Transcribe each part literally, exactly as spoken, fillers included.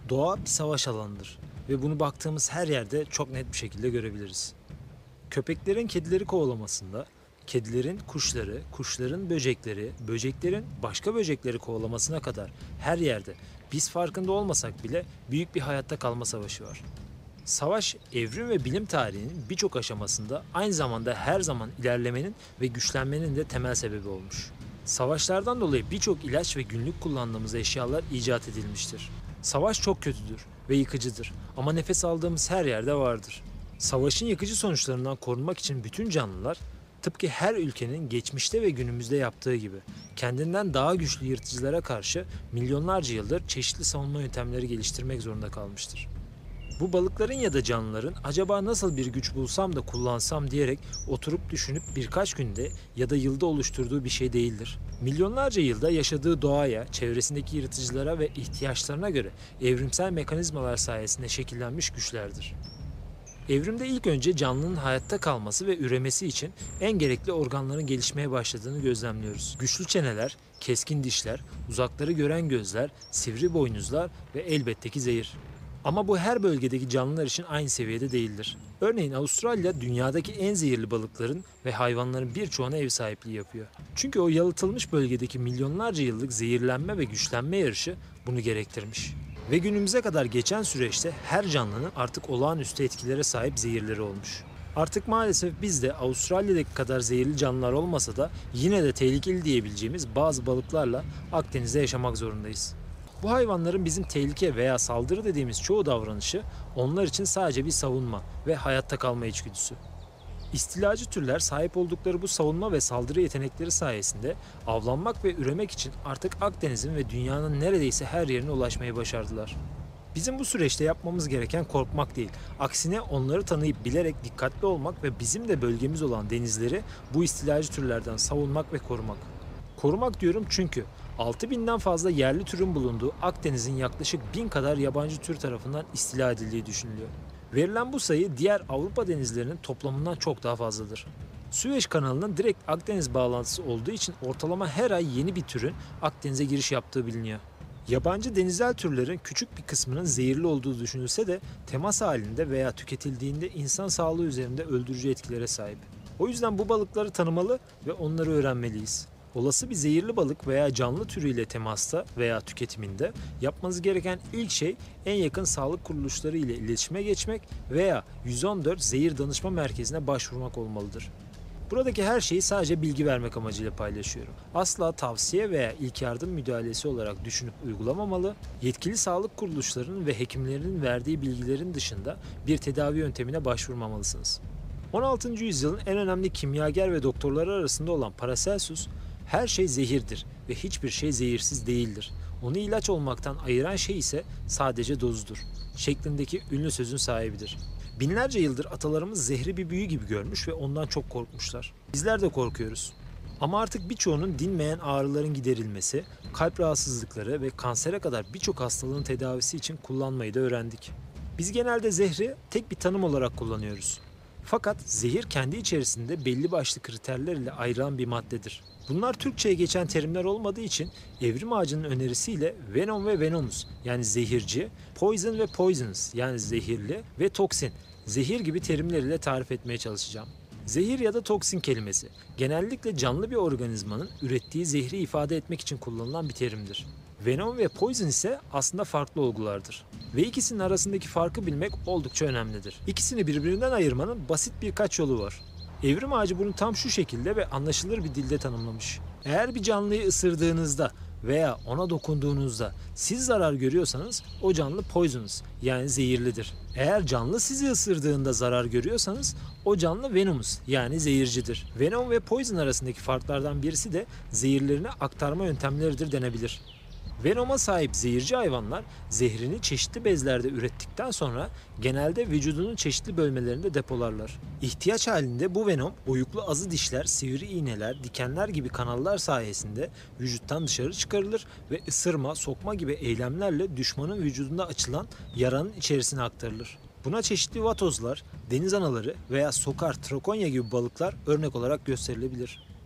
Doğa bir savaş alanıdır ve bunu baktığımız her yerde çok net bir şekilde görebiliriz. Köpeklerin kedileri kovalamasında, kedilerin kuşları, kuşların böcekleri, böceklerin başka böcekleri kovalamasına kadar her yerde biz farkında olmasak bile büyük bir hayatta kalma savaşı var. Savaş, evrim ve bilim tarihinin birçok aşamasında aynı zamanda her zaman ilerlemenin ve güçlenmenin de temel sebebi olmuş. Savaşlardan dolayı birçok ilaç ve günlük kullandığımız eşyalar icat edilmiştir. Savaş çok kötüdür ve yıkıcıdır ama nefes aldığımız her yerde vardır. Savaşın yıkıcı sonuçlarından korunmak için bütün canlılar, tıpkı her ülkenin geçmişte ve günümüzde yaptığı gibi, kendinden daha güçlü yırtıcılara karşı milyonlarca yıldır çeşitli savunma yöntemleri geliştirmek zorunda kalmıştır. Bu balıkların ya da canlıların acaba nasıl bir güç bulsam da kullansam diyerek oturup düşünüp birkaç günde ya da yılda oluşturduğu bir şey değildir. Milyonlarca yılda yaşadığı doğaya, çevresindeki yırtıcılara ve ihtiyaçlarına göre evrimsel mekanizmalar sayesinde şekillenmiş güçlerdir. Evrimde ilk önce canlının hayatta kalması ve üremesi için en gerekli organların gelişmeye başladığını gözlemliyoruz. Güçlü çeneler, keskin dişler, uzakları gören gözler, sivri boynuzlar ve elbette ki zehir. Ama bu her bölgedeki canlılar için aynı seviyede değildir. Örneğin Avustralya dünyadaki en zehirli balıkların ve hayvanların birçoğuna ev sahipliği yapıyor. Çünkü o yalıtılmış bölgedeki milyonlarca yıllık zehirlenme ve güçlenme yarışı bunu gerektirmiş. Ve günümüze kadar geçen süreçte her canlının artık olağanüstü etkilere sahip zehirleri olmuş. Artık maalesef biz de Avustralya'daki kadar zehirli canlılar olmasa da yine de tehlikeli diyebileceğimiz bazı balıklarla Akdeniz'de yaşamak zorundayız. Bu hayvanların bizim tehlike veya saldırı dediğimiz çoğu davranışı onlar için sadece bir savunma ve hayatta kalma içgüdüsü. İstilacı türler sahip oldukları bu savunma ve saldırı yetenekleri sayesinde avlanmak ve üremek için artık Akdeniz'in ve dünyanın neredeyse her yerine ulaşmayı başardılar. Bizim bu süreçte yapmamız gereken korkmak değil, aksine onları tanıyıp bilerek dikkatli olmak ve bizim de bölgemiz olan denizleri bu istilacı türlerden savunmak ve korumak. Korumak diyorum çünkü altı binden fazla yerli türün bulunduğu Akdeniz'in yaklaşık bin kadar yabancı tür tarafından istila edildiği düşünülüyor. Verilen bu sayı diğer Avrupa denizlerinin toplamından çok daha fazladır. Süveyş kanalının direkt Akdeniz bağlantısı olduğu için ortalama her ay yeni bir türün Akdeniz'e giriş yaptığı biliniyor. Yabancı denizel türlerin küçük bir kısmının zehirli olduğu düşünülse de temas halinde veya tüketildiğinde insan sağlığı üzerinde öldürücü etkilere sahip. O yüzden bu balıkları tanımalı ve onları öğrenmeliyiz. Olası bir zehirli balık veya canlı türüyle temasta veya tüketiminde yapmanız gereken ilk şey en yakın sağlık kuruluşları ile iletişime geçmek veya yüz on dört Zehir Danışma Merkezi'ne başvurmak olmalıdır. Buradaki her şeyi sadece bilgi vermek amacıyla paylaşıyorum. Asla tavsiye veya ilk yardım müdahalesi olarak düşünüp uygulamamalı, yetkili sağlık kuruluşlarının ve hekimlerinin verdiği bilgilerin dışında bir tedavi yöntemine başvurmamalısınız. on altıncı yüzyılın en önemli kimyager ve doktorları arasında olan Paracelsus, her şey zehirdir ve hiçbir şey zehirsiz değildir. Onu ilaç olmaktan ayıran şey ise sadece dozudur şeklindeki ünlü sözün sahibidir. Binlerce yıldır atalarımız zehri bir büyü gibi görmüş ve ondan çok korkmuşlar. Bizler de korkuyoruz. Ama artık birçoğunun dinmeyen ağrıların giderilmesi, kalp rahatsızlıkları ve kansere kadar birçok hastalığın tedavisi için kullanmayı da öğrendik. Biz genelde zehri tek bir tanım olarak kullanıyoruz. Fakat zehir kendi içerisinde belli başlı kriterler ile ayrılan bir maddedir. Bunlar Türkçe'ye geçen terimler olmadığı için evrim ağacının önerisiyle venom ve venomous yani zehirci, poison ve poisonous yani zehirli ve toksin, zehir gibi terimler ile tarif etmeye çalışacağım. Zehir ya da toksin kelimesi genellikle canlı bir organizmanın ürettiği zehri ifade etmek için kullanılan bir terimdir. Venom ve poison ise aslında farklı olgulardır. Ve ikisinin arasındaki farkı bilmek oldukça önemlidir. İkisini birbirinden ayırmanın basit birkaç yolu var. Evrim ağacı bunu tam şu şekilde ve anlaşılır bir dilde tanımlamış. Eğer bir canlıyı ısırdığınızda veya ona dokunduğunuzda siz zarar görüyorsanız o canlı poisonous yani zehirlidir. Eğer canlı sizi ısırdığında zarar görüyorsanız o canlı venomous yani zehircidir. Venom ve poison arasındaki farklardan birisi de zehirlerini aktarma yöntemleridir denebilir. Venoma sahip zehirci hayvanlar zehrini çeşitli bezlerde ürettikten sonra genelde vücudunun çeşitli bölmelerinde depolarlar. İhtiyaç halinde bu venom oyuklu azı dişler, sivri iğneler, dikenler gibi kanallar sayesinde vücuttan dışarı çıkarılır ve ısırma, sokma gibi eylemlerle düşmanın vücudunda açılan yaranın içerisine aktarılır. Buna çeşitli vatozlar, deniz anaları veya sokar, trakonya gibi balıklar örnek olarak gösterilebilir.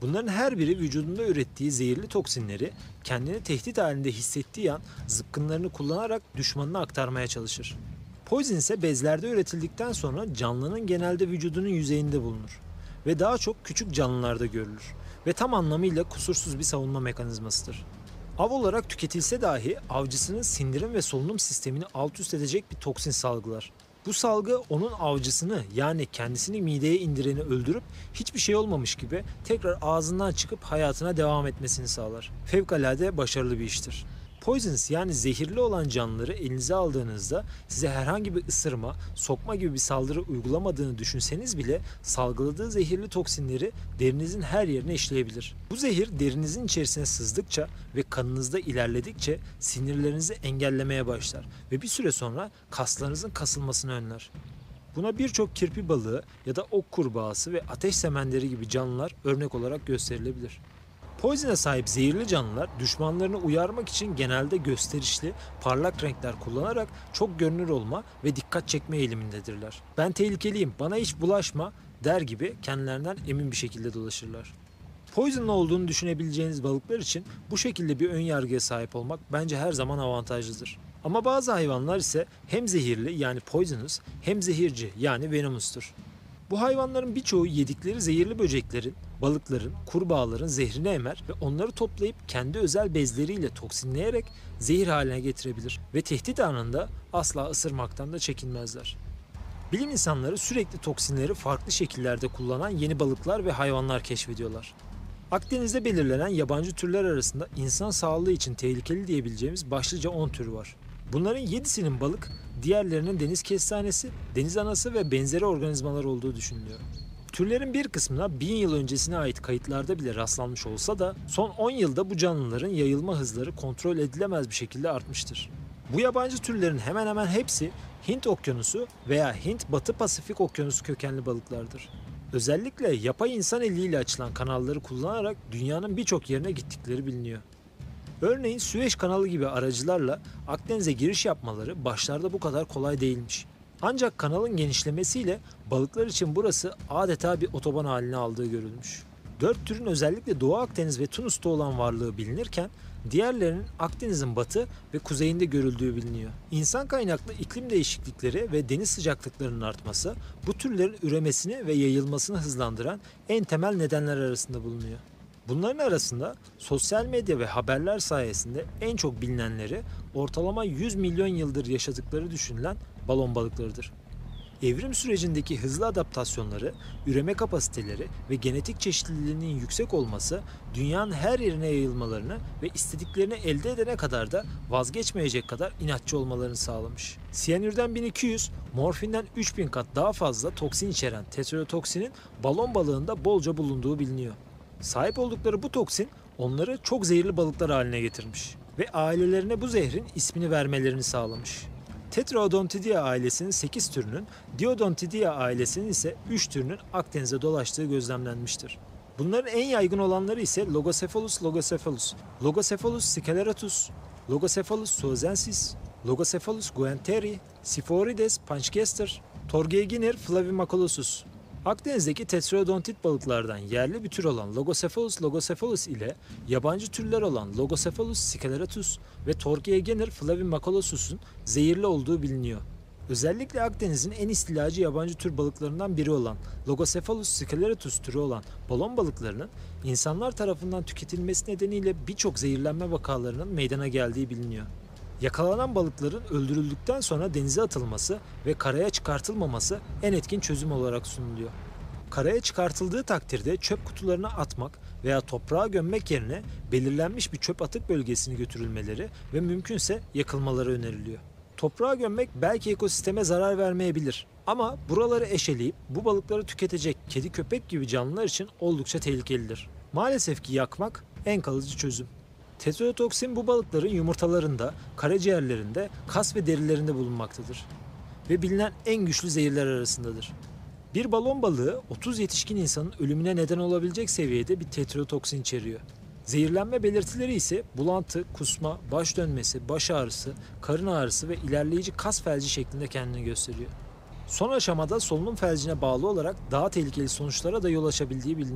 Bunların her biri vücudunda ürettiği zehirli toksinleri kendini tehdit halinde hissettiği an zıpkınlarını kullanarak düşmanına aktarmaya çalışır. Poison ise bezlerde üretildikten sonra canlının genelde vücudunun yüzeyinde bulunur ve daha çok küçük canlılarda görülür ve tam anlamıyla kusursuz bir savunma mekanizmasıdır. Av olarak tüketilse dahi avcısının sindirim ve solunum sistemini alt üst edecek bir toksin salgılar. Bu salgı onun avcısını, yani kendisini mideye indireni öldürüp hiçbir şey olmamış gibi tekrar ağzından çıkıp hayatına devam etmesini sağlar. Fevkalade başarılı bir iştir. Poisonous, yani zehirli olan canlıları elinize aldığınızda size herhangi bir ısırma, sokma gibi bir saldırı uygulamadığını düşünseniz bile salgıladığı zehirli toksinleri derinizin her yerine işleyebilir. Bu zehir derinizin içerisine sızdıkça ve kanınızda ilerledikçe sinirlerinizi engellemeye başlar ve bir süre sonra kaslarınızın kasılmasını önler. Buna birçok kirpi balığı ya da ok kurbağası ve ateş semenleri gibi canlılar örnek olarak gösterilebilir. Poison'a sahip zehirli canlılar düşmanlarını uyarmak için genelde gösterişli, parlak renkler kullanarak çok görünür olma ve dikkat çekme eğilimindedirler. "Ben tehlikeliyim, bana hiç bulaşma" der gibi kendilerinden emin bir şekilde dolaşırlar. Poison'lu olduğunu düşünebileceğiniz balıklar için bu şekilde bir ön yargıya sahip olmak bence her zaman avantajlıdır. Ama bazı hayvanlar ise hem zehirli, yani poisonous, hem zehirci, yani venomous'tur. Bu hayvanların birçoğu yedikleri zehirli böceklerin, balıkların, kurbağaların zehrini emer ve onları toplayıp kendi özel bezleriyle toksinleyerek zehir haline getirebilir ve tehdit anında asla ısırmaktan da çekinmezler. Bilim insanları sürekli toksinleri farklı şekillerde kullanan yeni balıklar ve hayvanlar keşfediyorlar. Akdeniz'de belirlenen yabancı türler arasında insan sağlığı için tehlikeli diyebileceğimiz başlıca on tür var. Bunların yedisinin balık, diğerlerinin deniz kestanesi, deniz anası ve benzeri organizmalar olduğu düşünülüyor. Türlerin bir kısmına bin yıl öncesine ait kayıtlarda bile rastlanmış olsa da son on yılda bu canlıların yayılma hızları kontrol edilemez bir şekilde artmıştır. Bu yabancı türlerin hemen hemen hepsi Hint Okyanusu veya Hint Batı Pasifik Okyanusu kökenli balıklardır. Özellikle yapay insan eliyle açılan kanalları kullanarak dünyanın birçok yerine gittikleri biliniyor. Örneğin Süveyş kanalı gibi aracılarla Akdeniz'e giriş yapmaları başlarda bu kadar kolay değilmiş. Ancak kanalın genişlemesiyle balıklar için burası adeta bir otoban haline aldığı görülmüş. Dört türün özellikle Doğu Akdeniz ve Tunus'ta olan varlığı bilinirken diğerlerinin Akdeniz'in batı ve kuzeyinde görüldüğü biliniyor. İnsan kaynaklı iklim değişiklikleri ve deniz sıcaklıklarının artması bu türlerin üremesini ve yayılmasını hızlandıran en temel nedenler arasında bulunuyor. Bunların arasında sosyal medya ve haberler sayesinde en çok bilinenleri ortalama yüz milyon yıldır yaşadıkları düşünülen balon balıklarıdır. Evrim sürecindeki hızlı adaptasyonları, üreme kapasiteleri ve genetik çeşitliliğinin yüksek olması dünyanın her yerine yayılmalarını ve istediklerini elde edene kadar da vazgeçmeyecek kadar inatçı olmalarını sağlamış. Siyanürden bin iki yüz, morfinden üç bin kat daha fazla toksin içeren tetrodotoksinin balon balığında bolca bulunduğu biliniyor. Sahip oldukları bu toksin onları çok zehirli balıklar haline getirmiş ve ailelerine bu zehrin ismini vermelerini sağlamış. Tetraodontidia ailesinin sekiz türünün, Diodontidia ailesinin ise üç türünün Akdeniz'e dolaştığı gözlemlenmiştir. Bunların en yaygın olanları ise Logocephalus logocephalus, Logocephalus sceleratus, Logocephalus suazensis, Logocephalus guenteri, Siphorides panchkester, Torgeiginer flavimaculosus. Akdeniz'deki tetraodontit balıklardan yerli bir tür olan Logocephalus logocephalus ile yabancı türler olan Logocephalus sceleratus ve Torgeiginer flavimaculosus'un zehirli olduğu biliniyor. Özellikle Akdeniz'in en istilacı yabancı tür balıklarından biri olan Logocephalus sceleratus türü olan balon balıklarının insanlar tarafından tüketilmesi nedeniyle birçok zehirlenme vakalarının meydana geldiği biliniyor. Yakalanan balıkların öldürüldükten sonra denize atılması ve karaya çıkartılmaması en etkin çözüm olarak sunuluyor. Karaya çıkartıldığı takdirde çöp kutularına atmak veya toprağa gömmek yerine belirlenmiş bir çöp atık bölgesine götürülmeleri ve mümkünse yakılmaları öneriliyor. Toprağa gömmek belki ekosisteme zarar vermeyebilir ama buraları eşeleyip bu balıkları tüketecek kedi köpek gibi canlılar için oldukça tehlikelidir. Maalesef ki yakmak en kalıcı çözüm. Tetrodotoxin bu balıkların yumurtalarında, karaciğerlerinde, kas ve derilerinde bulunmaktadır ve bilinen en güçlü zehirler arasındadır. Bir balon balığı otuz yetişkin insanın ölümüne neden olabilecek seviyede bir tetrodotoxin içeriyor. Zehirlenme belirtileri ise bulantı, kusma, baş dönmesi, baş ağrısı, karın ağrısı ve ilerleyici kas felci şeklinde kendini gösteriyor. Son aşamada solunum felcine bağlı olarak daha tehlikeli sonuçlara da yol açabildiği biliniyor.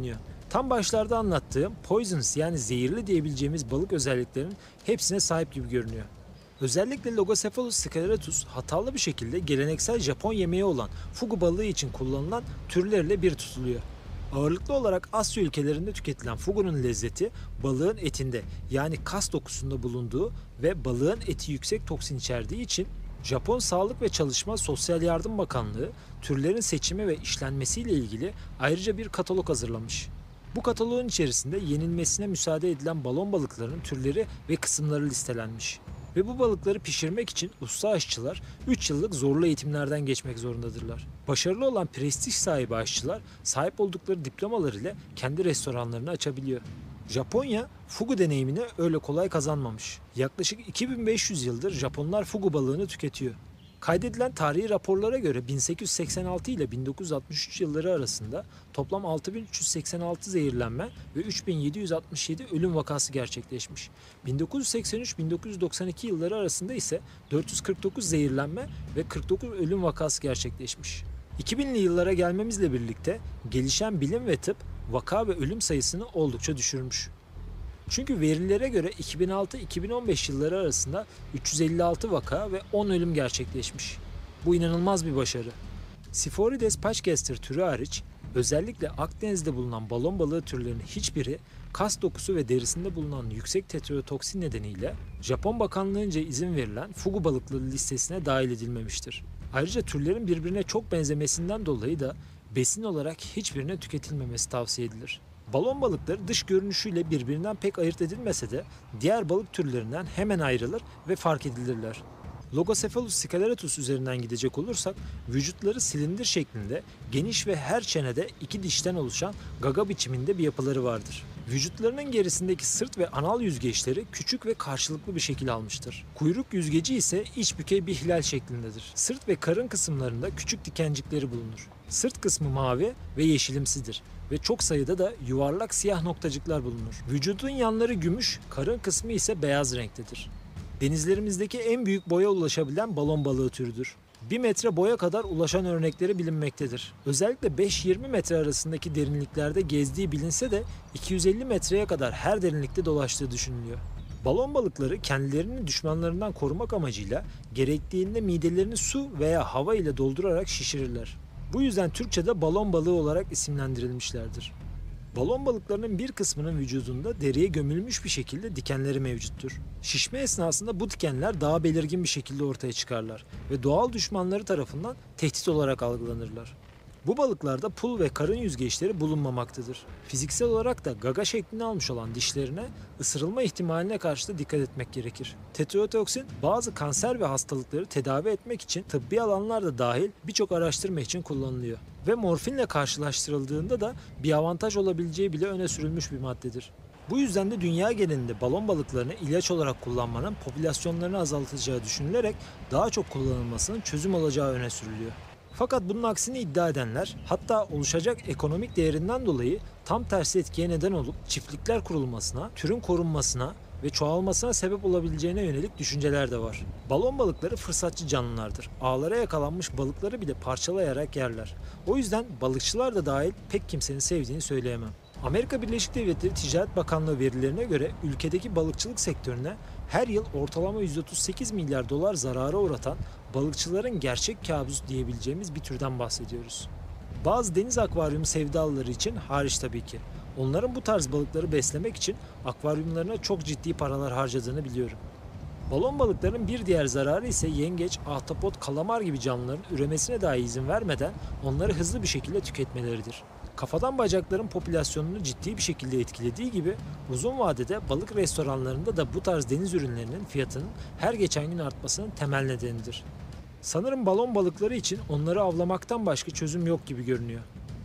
Tam başlarda anlattığım poisonous yani zehirli diyebileceğimiz balık özelliklerinin hepsine sahip gibi görünüyor. Özellikle Logocephalus scleratus hatalı bir şekilde geleneksel Japon yemeği olan fugu balığı için kullanılan türlerle bir tutuluyor. Ağırlıklı olarak Asya ülkelerinde tüketilen fugunun lezzeti balığın etinde yani kas dokusunda bulunduğu ve balığın eti yüksek toksin içerdiği için Japon Sağlık ve Çalışma Sosyal Yardım Bakanlığı türlerin seçimi ve işlenmesiyle ilgili ayrıca bir katalog hazırlamış. Bu kataloğun içerisinde yenilmesine müsaade edilen balon balıklarının türleri ve kısımları listelenmiş. Ve bu balıkları pişirmek için usta aşçılar üç yıllık zorlu eğitimlerden geçmek zorundadırlar. Başarılı olan prestij sahibi aşçılar sahip oldukları diplomalar ile kendi restoranlarını açabiliyor. Japonya fugu deneyimini öyle kolay kazanmamış. Yaklaşık iki bin beş yüz yıldır Japonlar fugu balığını tüketiyor. Kaydedilen tarihi raporlara göre bin sekiz yüz seksen altı ile bin dokuz yüz altmış üç yılları arasında toplam altı bin üç yüz seksen altı zehirlenme ve üç bin yedi yüz altmış yedi ölüm vakası gerçekleşmiş. bin dokuz yüz seksen üç bin dokuz yüz doksan iki yılları arasında ise dört yüz kırk dokuz zehirlenme ve kırk dokuz ölüm vakası gerçekleşmiş. iki binli yıllara gelmemizle birlikte gelişen bilim ve tıp vaka ve ölüm sayısını oldukça düşürmüş. Çünkü verilere göre iki bin altı iki bin on beş yılları arasında üç yüz elli altı vaka ve on ölüm gerçekleşmiş. Bu inanılmaz bir başarı. Siforides paçcaster türü hariç özellikle Akdeniz'de bulunan balon balığı türlerinin hiçbiri kas dokusu ve derisinde bulunan yüksek tetroyotoksin nedeniyle Japon Bakanlığı'nca izin verilen fugu balıkları listesine dahil edilmemiştir. Ayrıca türlerin birbirine çok benzemesinden dolayı da besin olarak hiçbirine tüketilmemesi tavsiye edilir. Balon balıkları dış görünüşüyle birbirinden pek ayırt edilmese de diğer balık türlerinden hemen ayrılır ve fark edilirler. Logocephalus scleratus üzerinden gidecek olursak vücutları silindir şeklinde geniş ve her çenede iki dişten oluşan gaga biçiminde bir yapıları vardır. Vücutlarının gerisindeki sırt ve anal yüzgeçleri küçük ve karşılıklı bir şekil almıştır. Kuyruk yüzgeci ise iç bükey bir hilal şeklindedir. Sırt ve karın kısımlarında küçük dikencikleri bulunur. Sırt kısmı mavi ve yeşilimsidir ve çok sayıda da yuvarlak siyah noktacıklar bulunur. Vücudun yanları gümüş, karın kısmı ise beyaz renktedir. Denizlerimizdeki en büyük boya ulaşabilen balon balığı türüdür. bir metre boya kadar ulaşan örnekleri bilinmektedir. Özellikle beş yirmi metre arasındaki derinliklerde gezdiği bilinse de iki yüz elli metreye kadar her derinlikte dolaştığı düşünülüyor. Balon balıkları kendilerini düşmanlarından korumak amacıyla gerektiğinde midelerini su veya hava ile doldurarak şişirirler. Bu yüzden Türkçe'de balon balığı olarak isimlendirilmişlerdir. Balon balıklarının bir kısmının vücudunda deriye gömülmüş bir şekilde dikenleri mevcuttur. Şişme esnasında bu dikenler daha belirgin bir şekilde ortaya çıkarlar ve doğal düşmanları tarafından tehdit olarak algılanırlar. Bu balıklarda pul ve karın yüzgeçleri bulunmamaktadır. Fiziksel olarak da gaga şeklini almış olan dişlerine ısırılma ihtimaline karşı da dikkat etmek gerekir. Tetroyotoksin bazı kanser ve hastalıkları tedavi etmek için tıbbi alanlarda dahil birçok araştırma için kullanılıyor. Ve morfinle karşılaştırıldığında da bir avantaj olabileceği bile öne sürülmüş bir maddedir. Bu yüzden de dünya genelinde balon balıklarını ilaç olarak kullanmanın popülasyonlarını azaltacağı düşünülerek daha çok kullanılmasının çözüm olacağı öne sürülüyor. Fakat bunun aksini iddia edenler, hatta oluşacak ekonomik değerinden dolayı tam tersi etkiye neden olup çiftlikler kurulmasına, türün korunmasına ve çoğalmasına sebep olabileceğine yönelik düşünceler de var. Balon balıkları fırsatçı canlılardır. Ağlara yakalanmış balıkları bile parçalayarak yerler. O yüzden balıkçılar da dahil pek kimsenin sevdiğini söyleyemem. Amerika Birleşik Devletleri Ticaret Bakanlığı verilerine göre ülkedeki balıkçılık sektörüne her yıl ortalama yüz otuz sekiz milyar dolar zarara uğratan balıkçıların gerçek kabus diyebileceğimiz bir türden bahsediyoruz. Bazı deniz akvaryumu sevdalıları için hariç tabii ki. Onların bu tarz balıkları beslemek için akvaryumlarına çok ciddi paralar harcadığını biliyorum. Balon balıklarının bir diğer zararı ise yengeç, ahtapot, kalamar gibi canlıların üremesine dahi izin vermeden onları hızlı bir şekilde tüketmeleridir. Kafadan bacakların popülasyonunu ciddi bir şekilde etkilediği gibi uzun vadede balık restoranlarında da bu tarz deniz ürünlerinin fiyatının her geçen gün artmasının temel nedenidir. Sanırım balon balıkları için onları avlamaktan başka çözüm yok gibi görünüyor.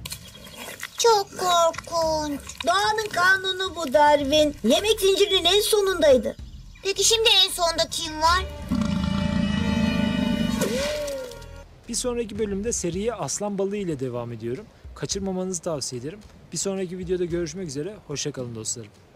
Çok korkunç. Doğanın kanunu bu Darwin. Yemek zincirinin en sonundaydı. Peki şimdi en sonda kim var? Bir sonraki bölümde seriye aslan balığı ile devam ediyorum. Kaçırmamanızı tavsiye ederim. Bir sonraki videoda görüşmek üzere. Hoşça kalın dostlarım.